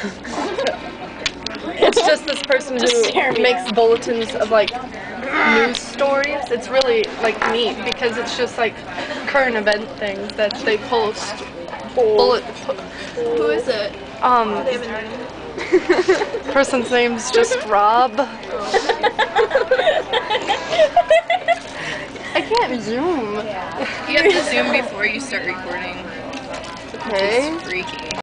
It's just this person who makes bulletins of like news stories. It's really like neat because it's just like current event things that they post. Who is it? Person's name's just Rob. I can't zoom. You have to zoom before you start recording. Okay. Which is freaky.